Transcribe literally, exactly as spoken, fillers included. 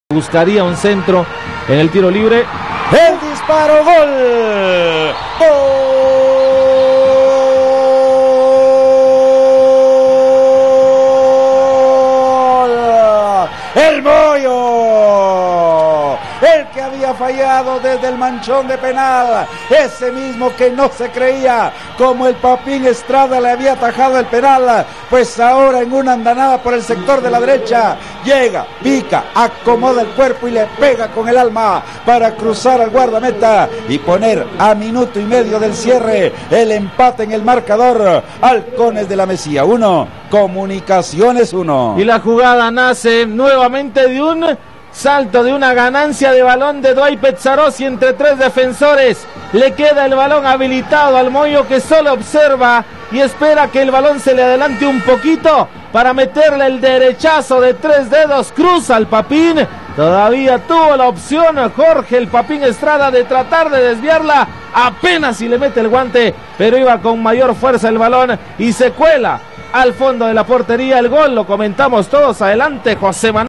Buscaría un centro en el tiro libre. El disparo, gol. Gol. El Moyo. El que había fallado desde el manchón de penal. Ese mismo que no se creía como el Papín Estrada le había atajado el penal. Pues ahora en una andanada por el sector de la derecha llega, pica, acomoda el cuerpo y le pega con el alma para cruzar al guardameta y poner a minuto y medio del cierre el empate en el marcador. Halcones de la Mesía uno, Comunicaciones uno. Y la jugada nace nuevamente de un salto, de una ganancia de balón de Dwight Pezzarosi entre tres defensores. Le queda el balón habilitado al Moyo, que solo observa y espera que el balón se le adelante un poquito para meterle el derechazo de tres dedos. Cruza al Papín. Todavía tuvo la opción Jorge el Papín Estrada de tratar de desviarla, apenas si le mete el guante, pero iba con mayor fuerza el balón y se cuela al fondo de la portería. El gol lo comentamos todos. Adelante, José Manuel.